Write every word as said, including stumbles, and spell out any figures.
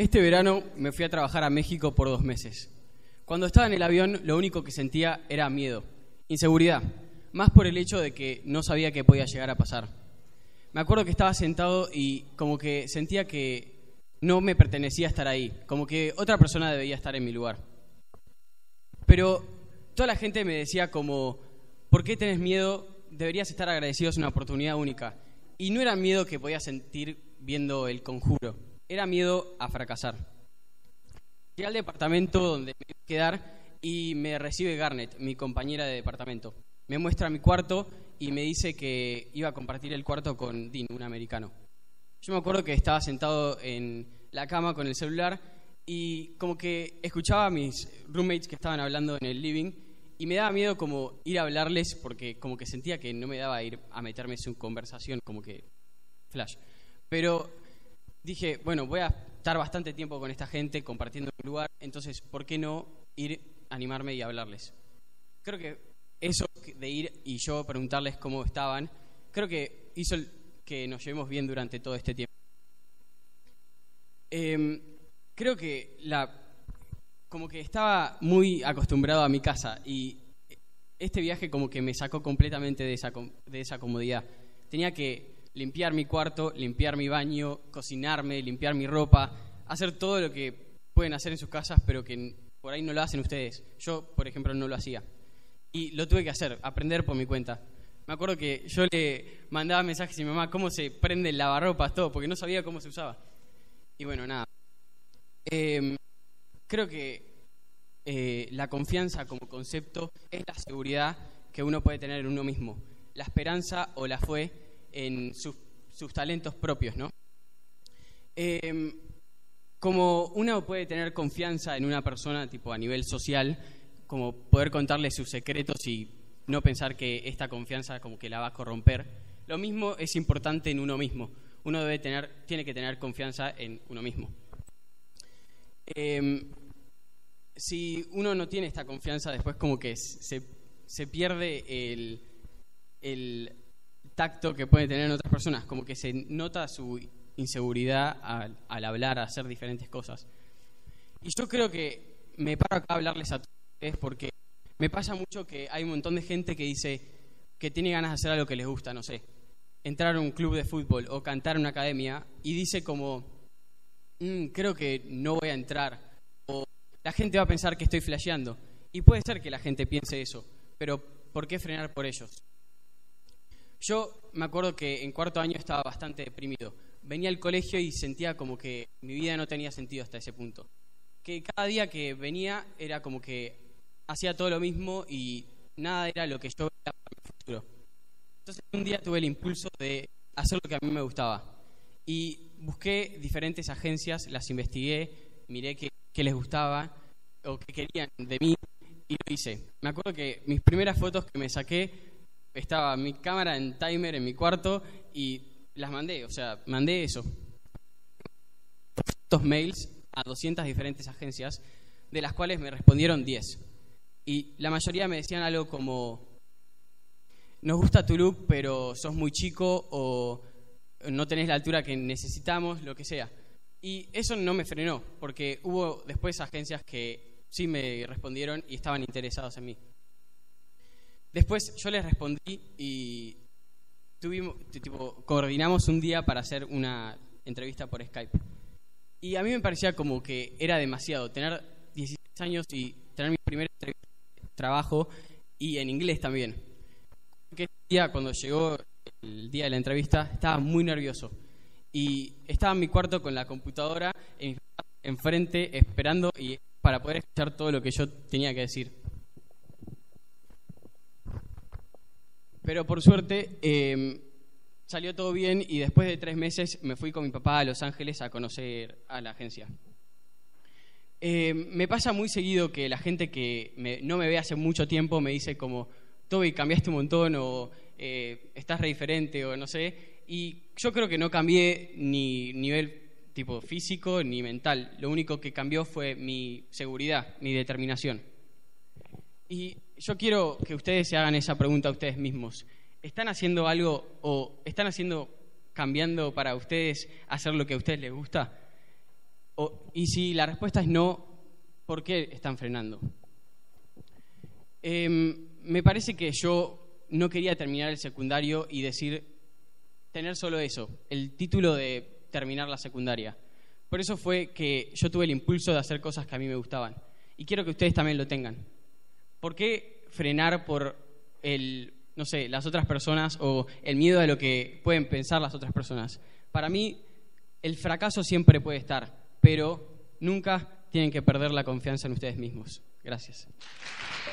Este verano me fui a trabajar a México por dos meses. Cuando estaba en el avión, lo único que sentía era miedo, inseguridad, más por el hecho de que no sabía qué podía llegar a pasar. Me acuerdo que estaba sentado y como que sentía que no me pertenecía estar ahí, como que otra persona debía estar en mi lugar. Pero toda la gente me decía como, ¿por qué tenés miedo? Deberías estar agradecido, es una oportunidad única. Y no era miedo que podía sentir viendo El Conjuro, era miedo a fracasar. Llegué al departamento donde me iba a quedar y me recibe Garnet, mi compañera de departamento. Me muestra mi cuarto y me dice que iba a compartir el cuarto con Dean, un americano. Yo me acuerdo que estaba sentado en la cama con el celular y como que escuchaba a mis roommates que estaban hablando en el living y me daba miedo como ir a hablarles porque como que sentía que no me daba ir a meterme en su conversación, como que flash. Pero dije, bueno, voy a estar bastante tiempo con esta gente compartiendo un lugar, entonces, ¿por qué no ir, animarme y hablarles? Creo que eso de ir y yo preguntarles cómo estaban, creo que hizo que nos llevemos bien durante todo este tiempo. Eh, creo que la, como que estaba muy acostumbrado a mi casa y este viaje como que me sacó completamente de esa, de esa comodidad. Tenía que limpiar mi cuarto, limpiar mi baño, cocinarme, limpiar mi ropa, hacer todo lo que pueden hacer en sus casas, pero que por ahí no lo hacen ustedes. Yo, por ejemplo, no lo hacía. Y lo tuve que hacer, aprender por mi cuenta. Me acuerdo que yo le mandaba mensajes a mi mamá, cómo se prende el lavarropas, todo, porque no sabía cómo se usaba. Y bueno, nada. Eh, creo que eh, la confianza como concepto es la seguridad que uno puede tener en uno mismo. La esperanza o la fe en sus, sus talentos propios, ¿no? Eh, como uno puede tener confianza en una persona, tipo a nivel social, como poder contarle sus secretos y no pensar que esta confianza como que la va a corromper. Lo mismo es importante en uno mismo. Uno debe tener, tiene que tener confianza en uno mismo. Eh, si uno no tiene esta confianza, después como que se, se pierde el, el tacto que puede tener en otras personas, como que se nota su inseguridad al, al hablar, a hacer diferentes cosas. Y yo creo que me paro acá a hablarles a todos ustedes porque me pasa mucho que hay un montón de gente que dice que tiene ganas de hacer algo que les gusta, no sé, entrar a un club de fútbol o cantar en una academia y dice como, mmm, creo que no voy a entrar, o la gente va a pensar que estoy flasheando. Y puede ser que la gente piense eso, pero ¿por qué frenar por ellos? Yo me acuerdo que en cuarto año estaba bastante deprimido. Venía al colegio y sentía como que mi vida no tenía sentido hasta ese punto. Que cada día que venía era como que hacía todo lo mismo y nada era lo que yo veía para mi futuro. Entonces un día tuve el impulso de hacer lo que a mí me gustaba. Y busqué diferentes agencias, las investigué, miré qué, qué les gustaba o qué querían de mí y lo hice. Me acuerdo que mis primeras fotos que me saqué, estaba mi cámara en timer en mi cuarto y las mandé, o sea, mandé eso. Estos mails a doscientas diferentes agencias, de las cuales me respondieron diez. Y la mayoría me decían algo como, nos gusta tu look, pero sos muy chico o no tenés la altura que necesitamos, lo que sea. Y eso no me frenó, porque hubo después agencias que sí me respondieron y estaban interesados en mí. Después yo les respondí y tuvimos, tipo, coordinamos un día para hacer una entrevista por Skype. Y a mí me parecía como que era demasiado tener dieciséis años y tener mi primer trabajo y en inglés también. Porque ese día, cuando llegó el día de la entrevista, estaba muy nervioso. Y estaba en mi cuarto con la computadora en, enfrente esperando y para poder escuchar todo lo que yo tenía que decir. Pero por suerte eh, salió todo bien y después de tres meses me fui con mi papá a Los Ángeles a conocer a la agencia. Eh, me pasa muy seguido que la gente que me, no me ve hace mucho tiempo me dice como, Toby, cambiaste un montón o eh, estás re diferente o no sé. Y yo creo que no cambié ni nivel tipo físico ni mental. Lo único que cambió fue mi seguridad, mi determinación. Y yo quiero que ustedes se hagan esa pregunta a ustedes mismos. ¿Están haciendo algo o están haciendo, cambiando para ustedes hacer lo que a ustedes les gusta? O, y si la respuesta es no, ¿por qué están frenando? Eh, me parece que yo no quería terminar el secundario y decir, tener solo eso, el título de terminar la secundaria. Por eso fue que yo tuve el impulso de hacer cosas que a mí me gustaban. Y quiero que ustedes también lo tengan. ¿Por qué frenar por el, no sé, las otras personas o el miedo a lo que pueden pensar las otras personas? Para mí, el fracaso siempre puede estar, pero nunca tienen que perder la confianza en ustedes mismos. Gracias.